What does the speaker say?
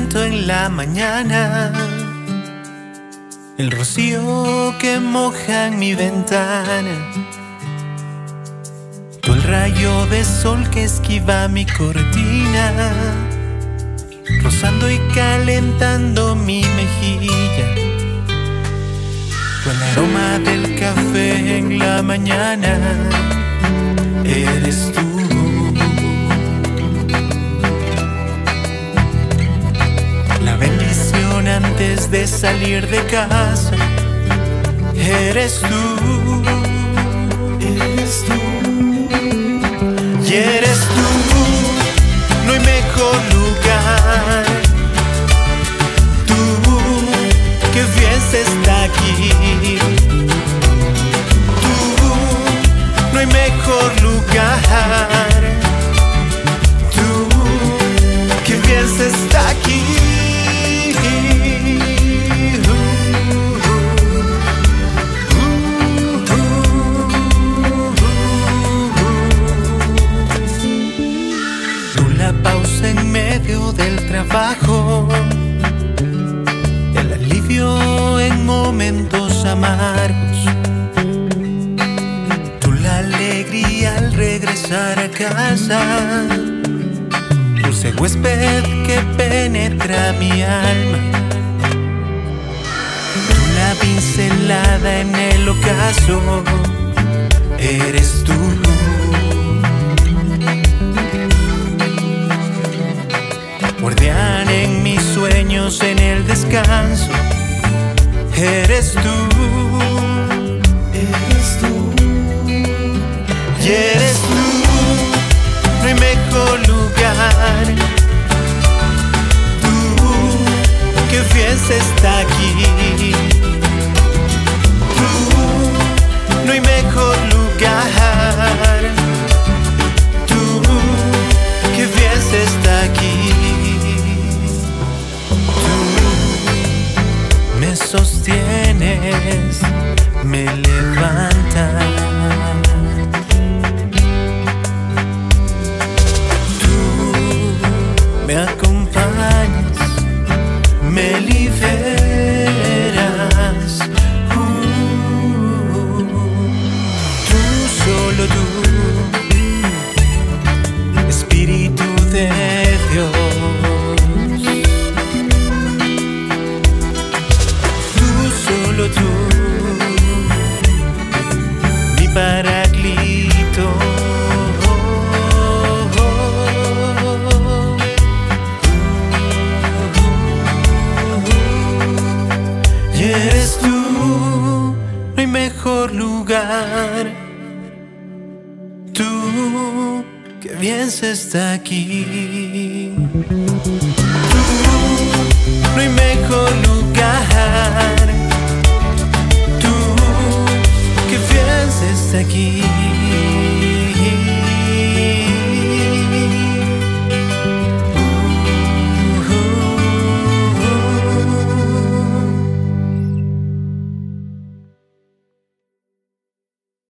viento en la mañana, el rocío que moja en mi ventana, tú el rayo de sol que esquiva mi cortina, rozando y calentando mi mejilla, tú el aroma del café en la mañana, eres tú. La bendición antes de salir de casa, eres tú, eres tú. Y eres tú, no hay mejor lugar. Tú, que bien se está aquí. Tú, no hay mejor lugar. Tú, que bien se está aquí. Pausa en medio del trabajo, el alivio en momentos amargos, tú la alegría al regresar a casa, dulce huésped que penetra mi alma, tú la pincelada en el ocaso, eres tú. Guardián en mis sueños en el descanso, eres tú, eres tú. Y eres tú, no hay mejor lugar. Tú, que bien se está aquí. Tú, no hay mejor lugar. Tú, que bien se está aquí. Me sostienes, me levantas. Tú me acompañas, me liberas. Tú, solo tú, Espíritu de Dios. Tú, mi Paraclito. Y eres tú, no hay mejor lugar. Tú, que bien se está aquí. Tú, no hay mejor lugar. Tú, que bien se está aquí.